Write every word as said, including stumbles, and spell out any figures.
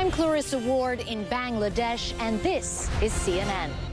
I'm Clarissa Ward in Bangladesh, and this is C N N.